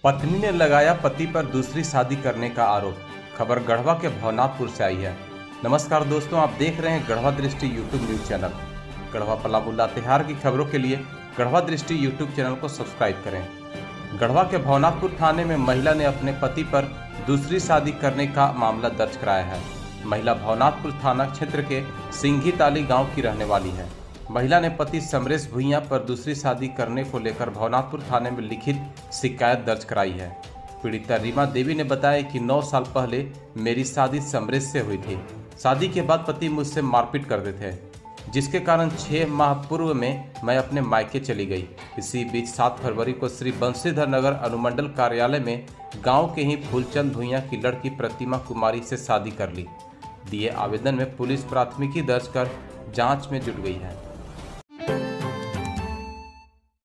पत्नी ने लगाया पति पर दूसरी शादी करने का आरोप। खबर गढ़वा के भवनाथपुर से आई है। नमस्कार दोस्तों, आप देख रहे हैं Garhwa Drishti YouTube news channel. Garhwa Palamu Latehar की खबरों के लिए गढ़वा दृष्टि यूट्यूब चैनल को सब्सक्राइब करें। गढ़वा के भवनाथपुर थाने में महिला ने अपने पति पर दूसरी शादी करने का मामला दर्ज कराया है। महिला भवनाथपुर थाना क्षेत्र के सिंघी ताली गाँव की रहने वाली है। महिला ने पति समरेश भुइयां पर दूसरी शादी करने को लेकर भवनाथपुर थाने में लिखित शिकायत दर्ज कराई है। पीड़िता रीमा देवी ने बताया कि 9 साल पहले मेरी शादी समरेश से हुई थी। शादी के बाद पति मुझसे मारपीट करते थे, जिसके कारण 6 माह पूर्व में मैं अपने मायके चली गई। इसी बीच 7 फरवरी को श्री बंशीधर नगर अनुमंडल कार्यालय में गाँव के ही फूलचंद भुइयां की लड़की प्रतिमा कुमारी से शादी कर ली। दिए आवेदन में पुलिस प्राथमिकी दर्ज कर जाँच में जुट गई है।